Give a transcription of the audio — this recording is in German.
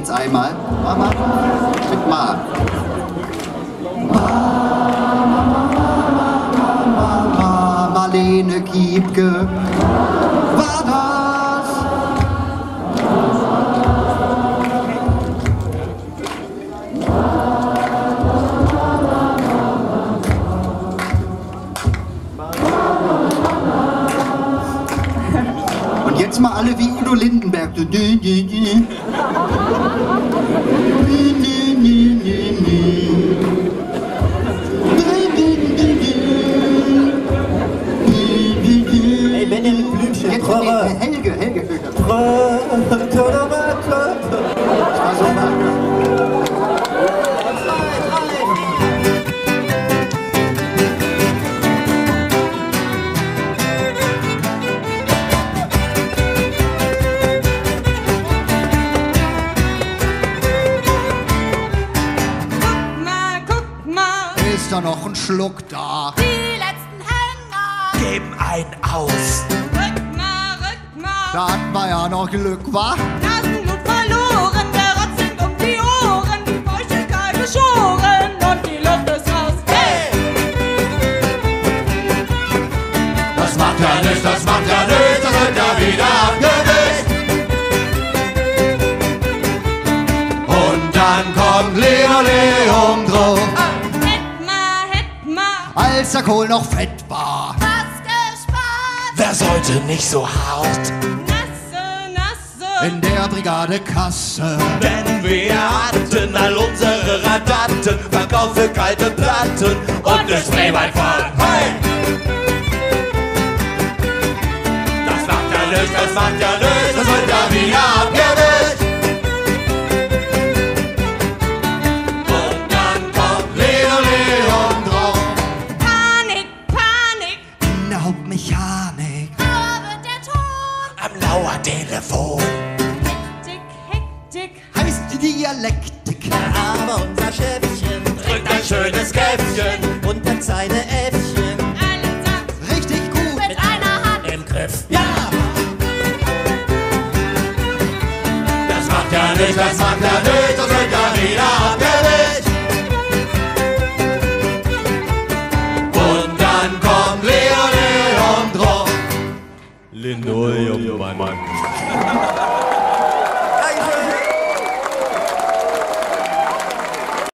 jetzt einmal. Mama, mit Ma. Marlene Kiepke war das. Und jetzt mal alle wie Udo Lindenberg. Jetzt Helge. Guck mal, Ist da noch ein Schluck da? die letzten Hänger. Geben einen aus. Rück mal. Da hat man ja noch Glück, wa? Nasenblut verloren, der Rotz sind um die Ohren, die Feuchtigkeit geschoren und die Luft ist raus. Hey! Das macht ja nichts, das wird ja wieder abgewischt. Und dann kommt Linoleum drauf. Hätt mal, Als der Kohl noch fett war. was gespart. Wer sollte nicht so hart? Nasse. In der Brigadekasse. Denn wir hatten all unsere Rabatten, Verkauf für kalte Platten und ne Sprayballfahren. Hey! Das macht ja nichts, das wird ja wieder abgewischt. Und dann kommt Linoleum drauf. Panik. In der Hauptmechanik. Dauer wird der Ton. Am Lauertelefon. Hektik. Heißt die Dialektik. Aber unser Chefchen Trinkt ein schönes Käffchen. und hat seine Äffchen Allen sagt Richtig gut. mit einer Hand. im Griff. Ja! Das macht ja nichts, das wird ja wieder abgewischt.